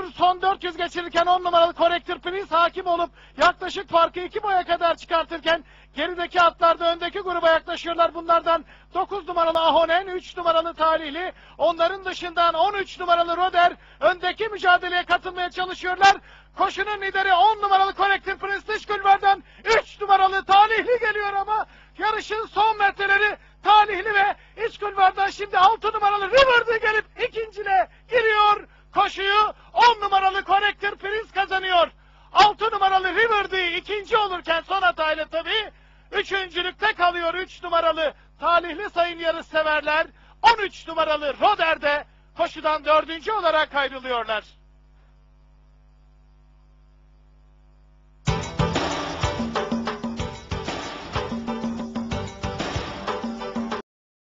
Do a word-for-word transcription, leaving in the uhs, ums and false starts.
gidiyor. Son dört yüz geçirirken on numaralı Corrector Prince hakim olup yaklaşık farkı iki boya kadar çıkartırken gerideki atlarda öndeki gruba yaklaşıyorlar. Bunlardan dokuz numaralı Ahonen, üç numaralı Talihli, onların dışından on üç numaralı Roder öndeki mücadeleye katılmaya çalışıyorlar. Koşunun lideri on numaralı Corrector Prince, dış kulvardan üç numaralı Talihli geliyor ama yarışın son metreleri Talihli ve iç kulvardan şimdi altı numaralı River'dı gelip ikinciliğe giriyor. Koşuyu on numaralı Corrector Prince kazanıyor. altı numaralı River'dı ikinci olurken son hatayla tabii üçüncülükte kalıyor üç numaralı Talihli sayın yarışseverler. on üç numaralı Roder de koşudan dördüncü olarak ayrılıyorlar.